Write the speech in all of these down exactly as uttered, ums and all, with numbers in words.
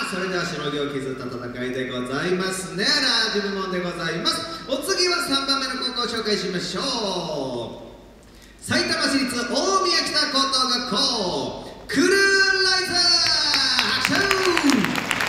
それではしのぎを削った戦いでございますね。ラージ部門でございます。お次はさんばんめの高校を紹介しましょう。さいたま市立大宮北高等学校クルーライズ拍手。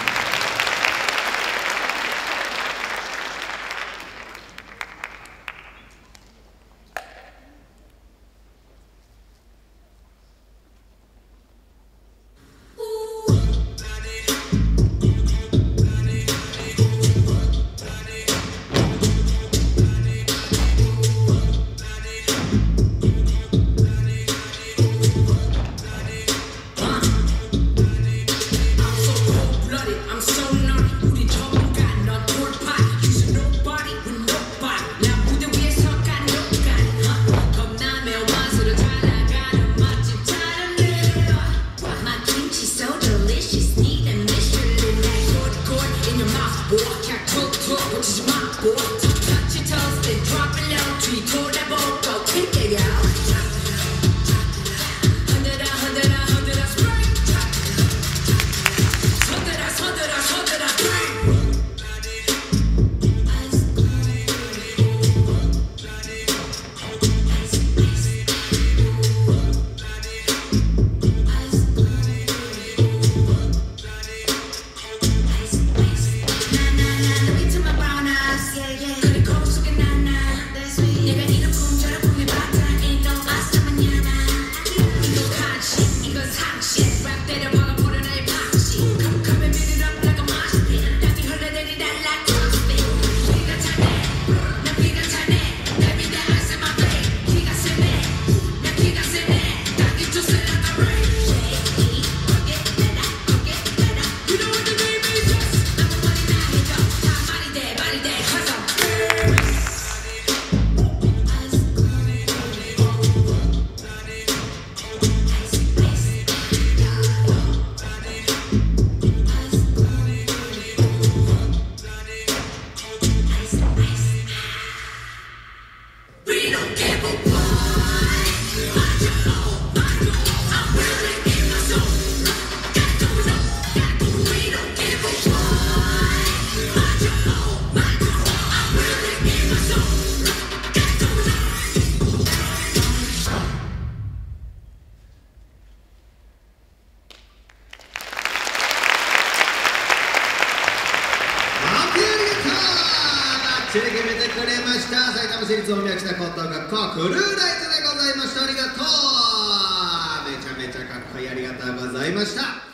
決めてくれました。さいたま市立大宮北高等学校クルーライズでございました。ありがとう。めちゃめちゃかっこいい、ありがとうございました。